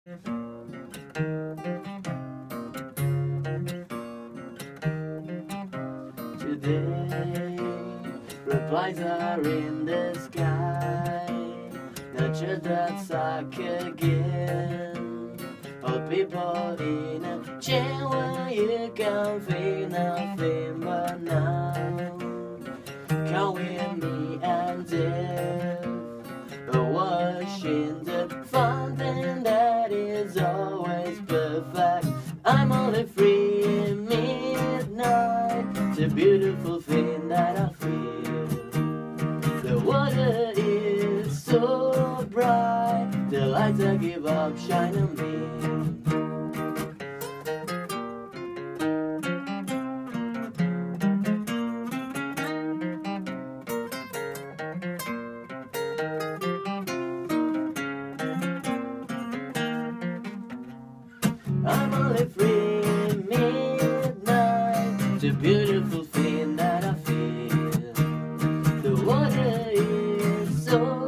Today, replies are in the sky, not just that suck again. All people in a chain where you can feel nothing but now. Come with me and death, washing the fountain that is always perfect. I'm only free in midnight, the beautiful thing that I feel. The water is so bright, the lights I give up shine on me. I'm only free in midnight, the beautiful thing that I feel. The water is so